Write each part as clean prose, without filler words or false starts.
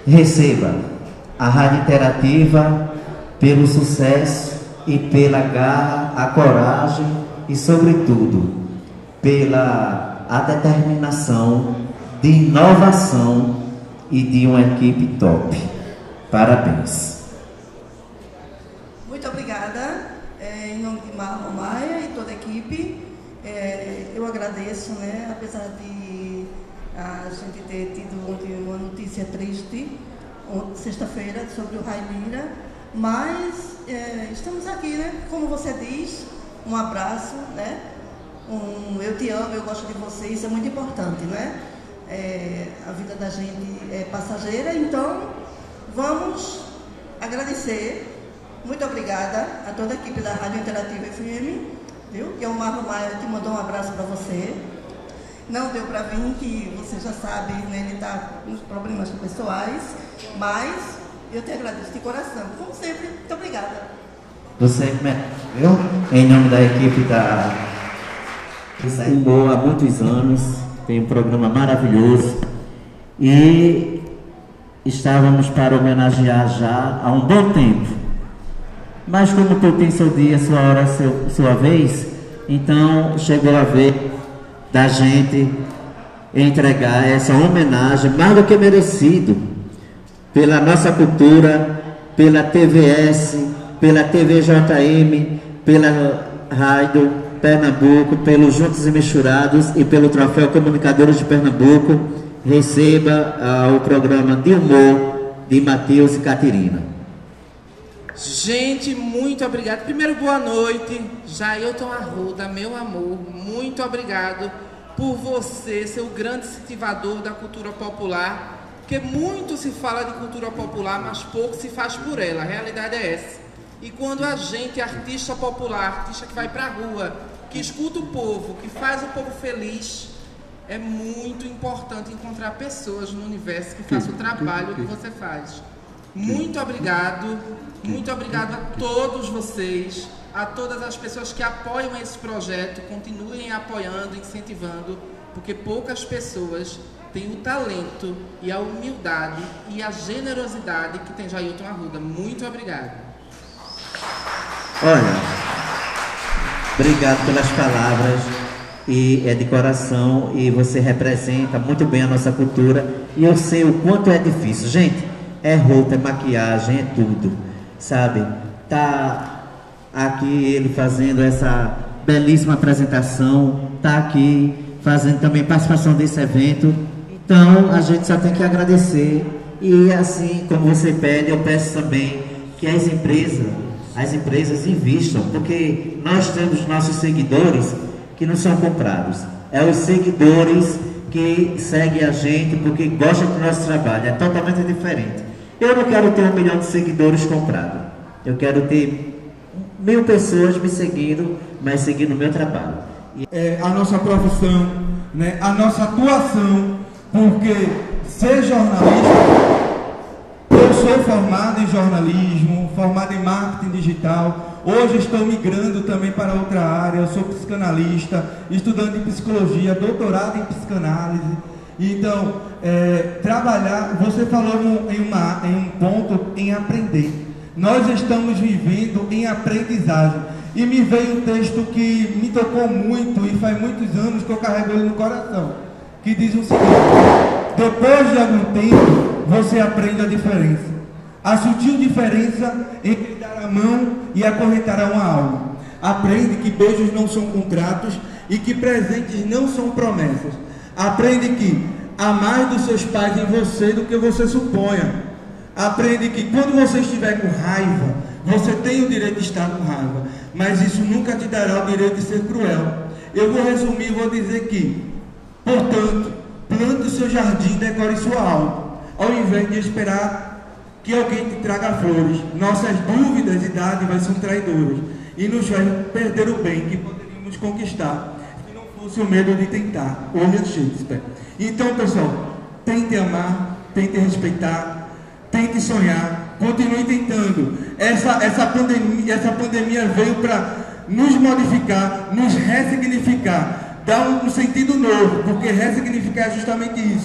Receba a Rádio Interativa pelo sucesso e pela garra, a coragem e, sobretudo, pela a determinação de inovação e de uma equipe top. Parabéns. Muito obrigada. Em nome de Marlon Maia e toda a equipe, eu agradeço, né, apesar de a gente ter tido ontem uma notícia triste, sexta-feira, sobre o Raimira, mas estamos aqui, né? Como você diz, um abraço, né? Eu te amo, eu gosto de você, isso é muito importante, né? A vida da gente é passageira, então vamos agradecer. Muito obrigada a toda a equipe da Rádio Interativa FM, viu? E ao Marlon Maia, que mandou um abraço para você. Não deu para vir, que você já sabe, né? Ele está com uns problemas pessoais, mas eu te agradeço de coração. Como sempre, muito obrigada. Você, eu, em nome da equipe da Humor há muitos anos, tem um programa maravilhoso e estávamos para homenagear já há um bom tempo. Mas como tu tem seu dia, sua hora, sua vez, então chegou a vez da gente entregar essa homenagem mais do que merecido pela nossa cultura, pela TVS, pela TVJM, pela Rádio Pernambuco, pelos Juntos e Misturados e pelo Troféu Comunicadores de Pernambuco. Receba o programa de humor de Matheus e Caterina. Gente, muito obrigado. Primeiro, boa noite. Jailton Arruda, meu amor, muito obrigado por você ser o grande incentivador da cultura popular, porque muito se fala de cultura popular, mas pouco se faz por ela. A realidade é essa. E quando a gente, artista popular, artista que vai pra rua, que escuta o povo, que faz o povo feliz, é muito importante encontrar pessoas no universo que façam o trabalho que você faz. Muito obrigado a todos vocês, a todas as pessoas que apoiam esse projeto, continuem apoiando, incentivando, porque poucas pessoas têm o talento e a humildade e a generosidade que tem Jailton Arruda. Muito obrigado. Olha, obrigado pelas palavras, e é de coração, e você representa muito bem a nossa cultura, e eu sei o quanto é difícil, gente. É roupa, é maquiagem, é tudo, sabe? Tá aqui ele fazendo essa belíssima apresentação, tá aqui fazendo também participação desse evento. Então a gente só tem que agradecer. E assim como você pede, eu peço também que as empresas invistam, porque nós temos nossos seguidores que não são comprados. É os seguidores que seguem a gente porque gostam do nosso trabalho. É totalmente diferente. Eu não quero ter 1 milhão de seguidores comprados. Eu quero ter 1000 pessoas me seguindo, mas seguindo o meu trabalho. A nossa profissão, né? A nossa atuação, porque ser jornalista, eu sou formado em jornalismo, formado em marketing digital. Hoje estou migrando também para outra área. Eu sou psicanalista, estudante de psicologia, doutorado em psicanálise. Então, trabalhar, você falou em um ponto em aprender. Nós estamos vivendo em aprendizagem. E me veio um texto que me tocou muito e faz muitos anos que eu carrego ele no coração, que diz o seguinte: depois de algum tempo, você aprende a diferença. A sutil diferença entre dar a mão e acorrentar a uma alma. Aprende que beijos não são contratos e que presentes não são promessas. Aprende que há mais dos seus pais em você do que você suponha. Aprende que quando você estiver com raiva, você tem o direito de estar com raiva, mas isso nunca te dará o direito de ser cruel. Eu vou resumir e vou dizer que, portanto, plante o seu jardim e decore sua alma, ao invés de esperar que alguém te traga flores. Nossas dúvidas e dádivas são traidoras e nos faz perder o bem que poderíamos conquistar se não fosse o medo de tentar. William Shakespeare. Então, pessoal, tente amar, tente respeitar, tente sonhar, continue tentando. Essa pandemia veio para nos modificar, nos ressignificar, dar um sentido novo, porque ressignificar é justamente isso.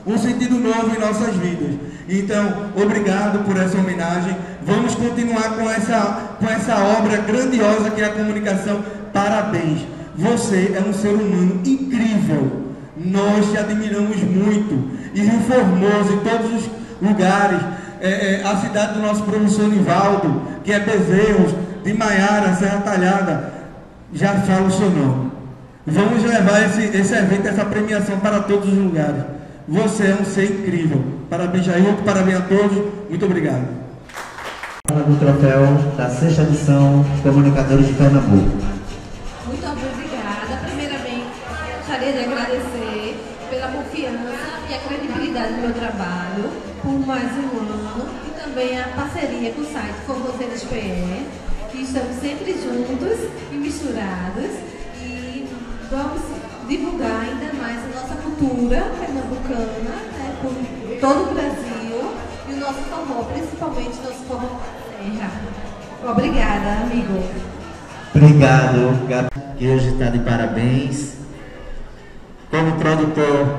um sentido novo em nossas vidas. Então, obrigado por essa homenagem. Vamos continuar com essa obra grandiosa que é a comunicação. Parabéns. Você é um ser humano incrível. Nós te admiramos muito. E Rio Formoso, em todos os lugares, a cidade do nosso professor Nivaldo, que é Bezerros, de Maiara, Serra Talhada, já fala o seu nome. Vamos levar esse evento, essa premiação para todos os lugares. Você é um ser incrível. Parabéns, Jailton, parabéns a todos. Muito obrigado. Do troféu da 6ª edição Comunicadores de Pernambuco. Muito obrigada. Primeiramente, gostaria de agradecer pela confiança e a credibilidade do meu trabalho por mais um ano e também a parceria com o site Formoseiros PE, que estamos sempre juntos e misturados e vamos divulgar ainda mais a nossa cultura pernambucana, né, por todo o Brasil e o nosso forró, principalmente nosso forró terra. Obrigada, amigo. Obrigado, Gabi, que hoje está de parabéns. Como produtor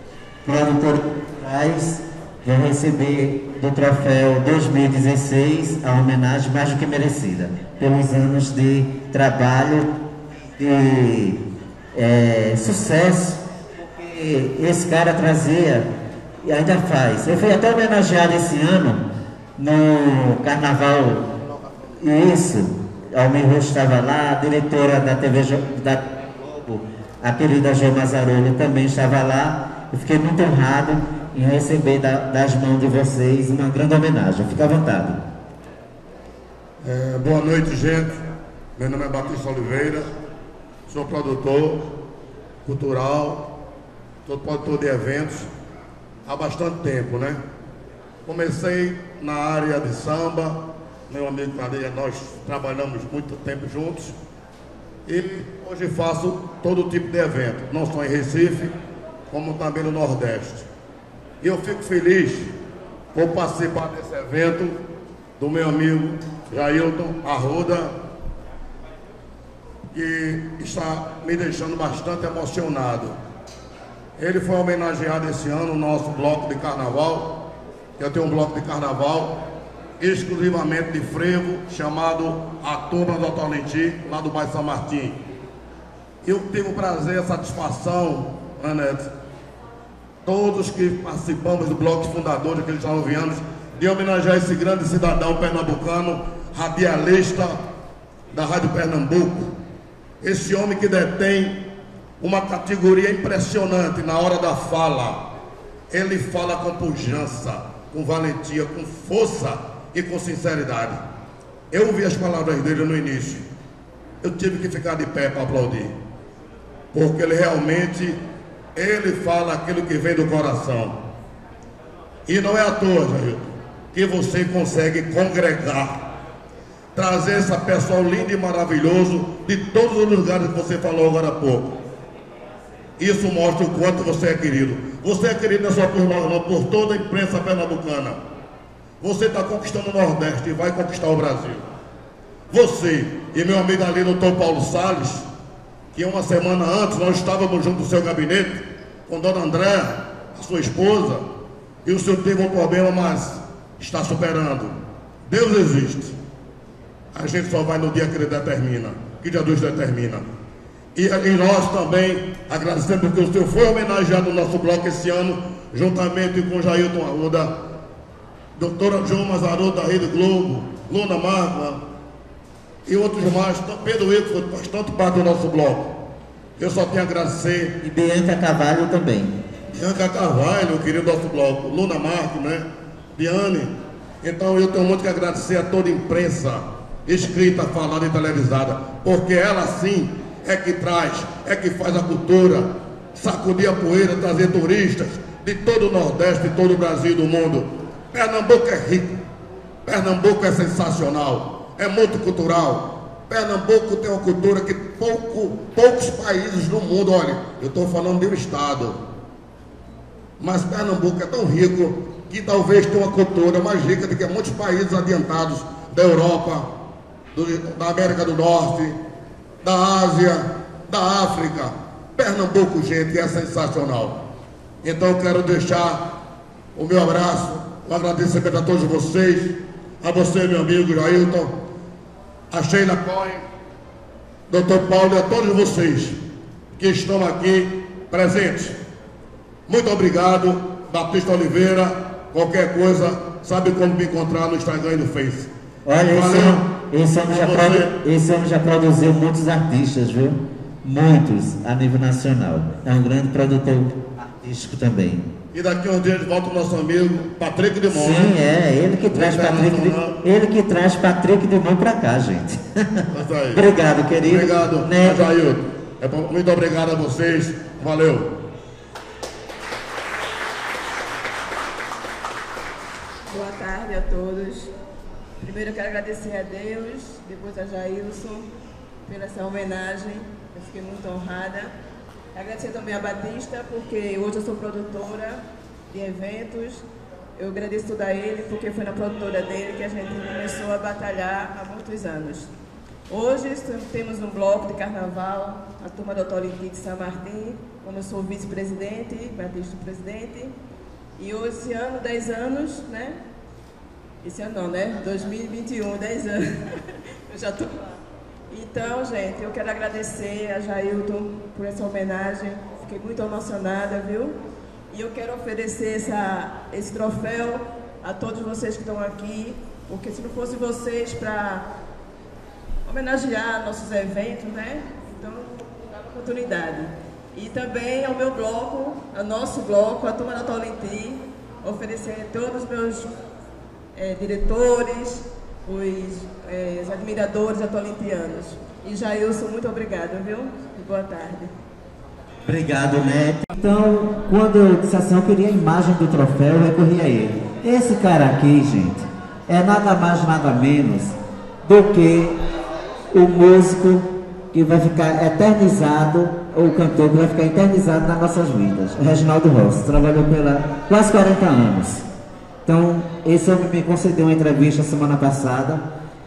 traz, vou receber do troféu 2016 a homenagem mais do que merecida, pelos anos de trabalho e sucesso que esse cara trazia e ainda faz. Eu fui até homenageado esse ano no Carnaval. Isso, Almir Rocha estava lá, a diretora da TV da Globo, a querida Jo Mazzaroli, também estava lá. Eu fiquei muito honrado em receber das mãos de vocês uma grande homenagem. Fique à vontade. Boa noite, gente. Meu nome é Batista Oliveira, sou produtor cultural, sou produtor de eventos há bastante tempo, né? Comecei na área de samba, meu amigo Cadeia, nós trabalhamos muito tempo juntos e hoje faço todo tipo de evento, não só em Recife, como também no Nordeste. E eu fico feliz por participar desse evento do meu amigo Jailton Arruda, que está me deixando bastante emocionado. Ele foi homenageado esse ano no nosso bloco de carnaval. Eu tenho um bloco de carnaval exclusivamente de frevo, chamado A Turma do Atalenti, lá do bairro São Martim. Eu tive o prazer e a satisfação, Anete, todos que participamos do bloco de fundadores daqueles 9 anos, de homenagear esse grande cidadão pernambucano, radialista da Rádio Pernambuco. Esse homem que detém uma categoria impressionante na hora da fala. Ele fala com pujança, com valentia, com força e com sinceridade. Eu ouvi as palavras dele no início. Eu tive que ficar de pé para aplaudir. Porque ele realmente, ele fala aquilo que vem do coração. E não é à toa, Jailton, que você consegue congregar, trazer essa pessoa linda e maravilhoso de todos os lugares que você falou agora há pouco. Isso mostra o quanto você é querido. Você é querido não só por nós, não, por toda a imprensa pernambucana. Você está conquistando o Nordeste e vai conquistar o Brasil. Você e meu amigo ali, doutor Paulo Salles, que uma semana antes nós estávamos junto do seu gabinete com dona Andréa, a sua esposa, e o senhor teve um problema, mas está superando. Deus existe. A gente só vai no dia que ele determina, que dia Deus determina. E nós também agradecemos porque o senhor foi homenageado no nosso bloco esse ano, juntamente com Jailton Arruda, doutora Jo Mazzaroli da Rede Globo, Luna Marca e outros mais. Pedro Eco faz tanto parte do nosso bloco. Eu só tenho a agradecer. E Bianca Carvalho também. Bianca Carvalho, querido nosso bloco, Luna Marco, né? Diane. Então eu tenho muito que agradecer a toda a imprensa, escrita, falada e televisada, porque ela sim é que traz, é que faz a cultura sacudir a poeira, trazer turistas de todo o Nordeste, de todo o Brasil e do mundo. Pernambuco é rico, Pernambuco é sensacional, é multicultural. Pernambuco tem uma cultura que poucos países no mundo, olha, eu estou falando de um estado, mas Pernambuco é tão rico que talvez tenha uma cultura mais rica do que muitos países adiantados da Europa, da América do Norte, da Ásia, da África. Pernambuco, gente, é sensacional. Então eu quero deixar o meu abraço, um agradecimento a todos vocês, a você, meu amigo Jailton, a Sheila Cohen, Dr. Paulo e a todos vocês que estão aqui presentes. Muito obrigado, Batista Oliveira. Qualquer coisa, sabe como me encontrar no Instagram e no Face. Olha, esse homem já produziu muitos artistas, viu? Muitos, a nível nacional. É um grande produtor artístico também. E daqui a uns dias volta o nosso amigo Patrick Dumont. Sim, ele que traz Patrick Dumont para cá, gente. Obrigado, querido. Obrigado, Jailton. Muito obrigado a vocês. Valeu. Boa tarde a todos. Primeiro eu quero agradecer a Deus, depois a Jailson, pela essa homenagem. Eu fiquei muito honrada. Agradecer também a Batista, porque hoje eu sou produtora de eventos. Eu agradeço tudo a ele, porque foi na produtora dele que a gente começou a batalhar há muitos anos. Hoje temos um bloco de carnaval, a turma da Autoridade de São Martim, como eu sou vice-presidente, Batista presidente. E hoje, esse ano, 10 anos, né? Esse ano não, né? 2021, 10 anos. Eu já estou lá. Então, gente, eu quero agradecer a Jailton por essa homenagem. Fiquei muito emocionada, viu? E eu quero oferecer esse troféu a todos vocês que estão aqui, porque se não fosse vocês para homenagear nossos eventos, né? Então, não dá oportunidade. E também ao meu bloco, ao nosso bloco, a Turma da Tolenti, oferecer a todos os meus diretores, os admiradores atolentianos. E Jailson, muito obrigada, viu? E boa tarde. Obrigado, Neto. Então, quando eu disse assim, eu queria a imagem do troféu, eu recorri a ele. Esse cara aqui, gente, é nada mais, nada menos do que o músico que vai ficar eternizado, ou o cantor que vai ficar eternizado nas nossas vidas. O Reginaldo Rossi, trabalhou pela quase 40 anos. Então, esse homem me concedeu uma entrevista semana passada.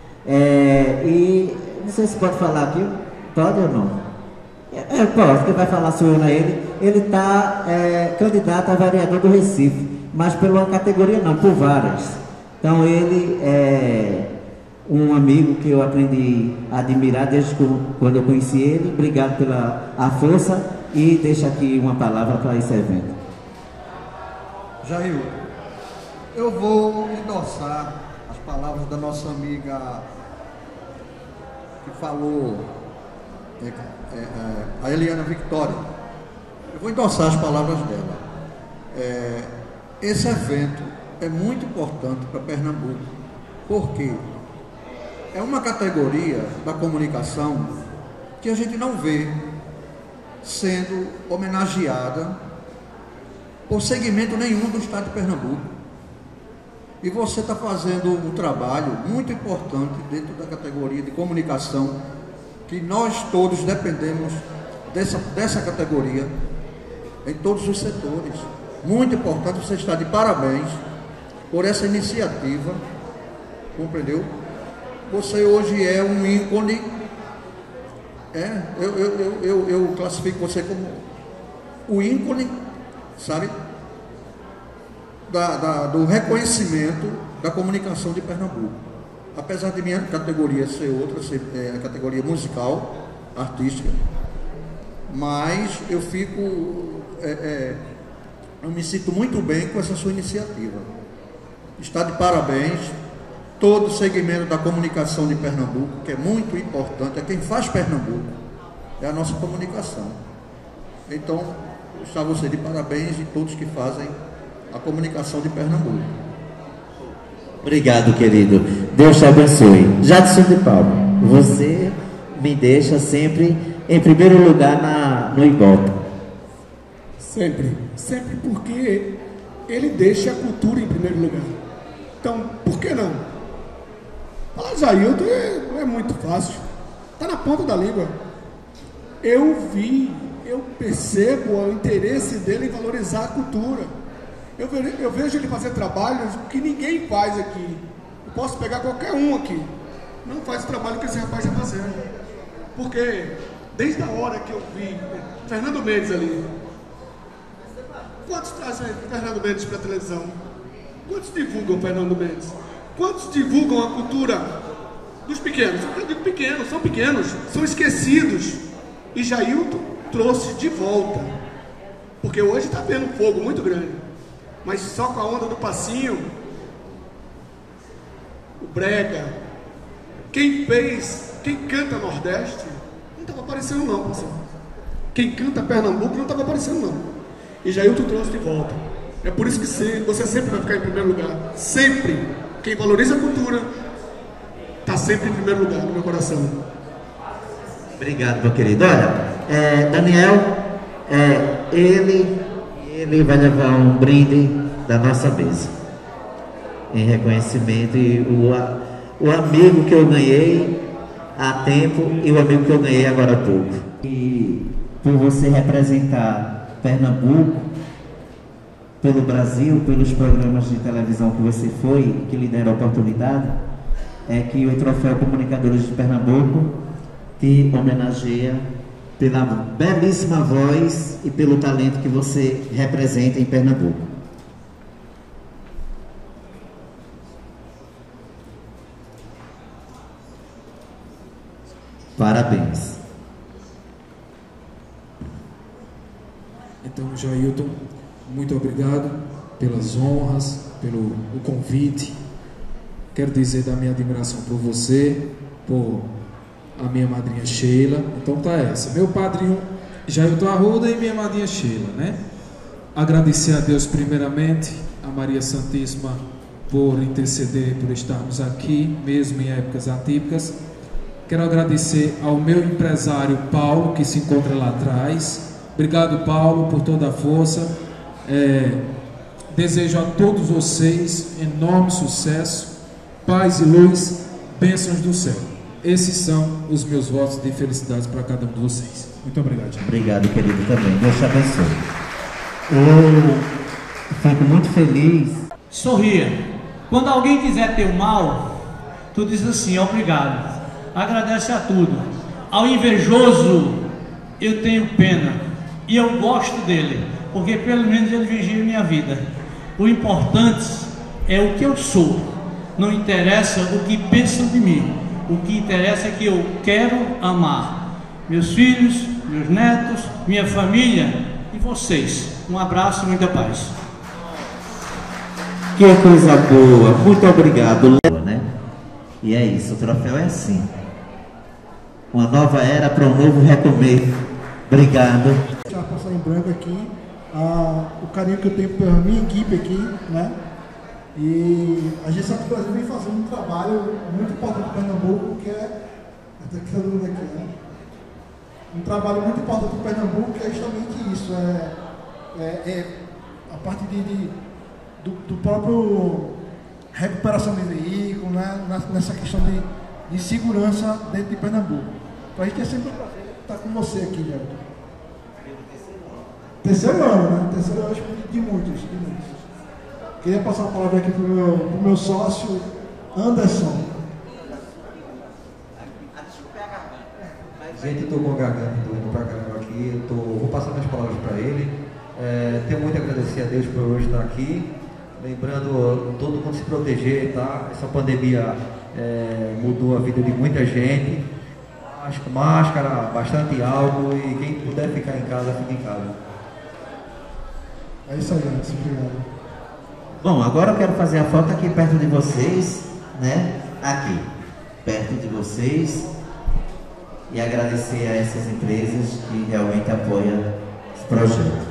E não sei se pode falar aqui. Pode ou não? Pode, quem vai falar sou eu, não é ele. Ele está candidato a vereador do Recife, mas por uma categoria não, por várias. Então ele é um amigo que eu aprendi a admirar desde quando eu conheci ele. Obrigado pela força e deixa aqui uma palavra para esse evento. Jair, eu vou endossar as palavras da nossa amiga que falou, a Eliana Victória. Eu vou endossar as palavras dela. Esse evento é muito importante para Pernambuco, porque é uma categoria da comunicação que a gente não vê sendo homenageada por segmento nenhum do estado de Pernambuco. E você está fazendo um trabalho muito importante dentro da categoria de comunicação, que nós todos dependemos dessa categoria em todos os setores. Muito importante, você está de parabéns por essa iniciativa, compreendeu? Você hoje é um ícone, eu classifico você como o ícone, sabe? Do reconhecimento da comunicação de Pernambuco. Apesar de minha categoria ser outra, a categoria musical, artística, mas eu me sinto muito bem com essa sua iniciativa. Está de parabéns todo o segmento da comunicação de Pernambuco, que é muito importante, é quem faz Pernambuco, é a nossa comunicação. Então, está você de parabéns e todos que fazem a comunicação de Pernambuco. Obrigado, querido. Deus te abençoe. Jadson de Paulo, você me deixa sempre em primeiro lugar no Ibope. Sempre porque ele deixa a cultura em primeiro lugar. Então, por que não? Falar Jailton é muito fácil. Está na ponta da língua. Eu percebo o interesse dele em valorizar a cultura. Eu vejo ele fazer trabalhos que ninguém faz aqui. Eu posso pegar qualquer um aqui. Não faz o trabalho que esse rapaz está fazendo. Porque desde a hora que eu vi Fernando Mendes ali, Quantos trazem Fernando Mendes para a televisão? Quantos divulgam Fernando Mendes? Quantos divulgam a cultura dos pequenos? Eu digo pequenos, são esquecidos. E Jailton trouxe de volta. Porque hoje está vendo fogo muito grande. Mas só com a onda do passinho, o brega, quem canta Nordeste, não estava aparecendo não, pessoal. Quem canta Pernambuco não estava aparecendo não. E Jailton trouxe de volta. É por isso que você sempre vai ficar em primeiro lugar. Sempre. Quem valoriza a cultura está sempre em primeiro lugar no meu coração. Obrigado, meu querido. Olha, Daniel, ele vai levar um brinde da nossa mesa em reconhecimento, e o amigo que eu ganhei há tempo e o amigo que eu ganhei agora há pouco. E por você representar Pernambuco pelo Brasil, pelos programas de televisão que você foi, que lhe deram a oportunidade, é que o Troféu Comunicadores de Pernambuco te homenageia pela belíssima voz e pelo talento que você representa em Pernambuco. Parabéns. Então, Jailton, muito obrigado pelas honras, pelo convite. Quero dizer da minha admiração por você, por a minha madrinha Sheila. Então tá essa. Meu padrinho Jailton Arruda e minha madrinha Sheila, né? Agradecer a Deus primeiramente, a Maria Santíssima por interceder, por estarmos aqui, mesmo em épocas atípicas. Quero agradecer ao meu empresário Paulo, que se encontra lá atrás. Obrigado, Paulo, por toda a força. Desejo a todos vocês enorme sucesso, paz e luz, bênçãos do céu. Esses são os meus votos de felicidades para cada um de vocês. Muito obrigado. Obrigado, querido, também. Deus te abençoe. Eu fico muito feliz. Sorria. Quando alguém quiser ter o mal, tu diz assim: obrigado. Agradece a tudo. Ao invejoso, eu tenho pena. E eu gosto dele, porque pelo menos ele vigia a minha vida. O importante é o que eu sou. Não interessa o que pensam de mim. O que interessa é que eu quero amar meus filhos, meus netos, minha família e vocês. Um abraço e muita paz. Que coisa boa. Muito obrigado, né? E é isso, o troféu é assim. Uma nova era para um novo recomeço. Obrigado. Já passar em branco aqui o carinho que eu tenho pela minha equipe aqui, né? E a Gestão do Brasil vem fazendo um trabalho muito importante para Pernambuco, que é aqui, né? Um trabalho muito importante para Pernambuco, que é justamente isso, a parte do próprio recuperação de veículos, né? Nessa questão de segurança dentro de Pernambuco. Então a gente é sempre um prazer estar com você aqui, Jailton. Terceiro ano, né? Terceiro ano de muitos. Queria passar a palavra aqui para o meu sócio, Anderson. Gente, estou com a garganta, estou com a garganta aqui, vou passar minhas palavras para ele. Tenho muito a agradecer a Deus por hoje estar aqui. Lembrando, todo mundo se proteger, tá? Essa pandemia mudou a vida de muita gente. Máscara, bastante álcool, e quem puder ficar em casa, fique em casa. É isso aí, Anderson. Obrigado. Bom, agora eu quero fazer a foto aqui perto de vocês, né? Aqui, perto de vocês, e agradecer a essas empresas que realmente apoiam esse projeto.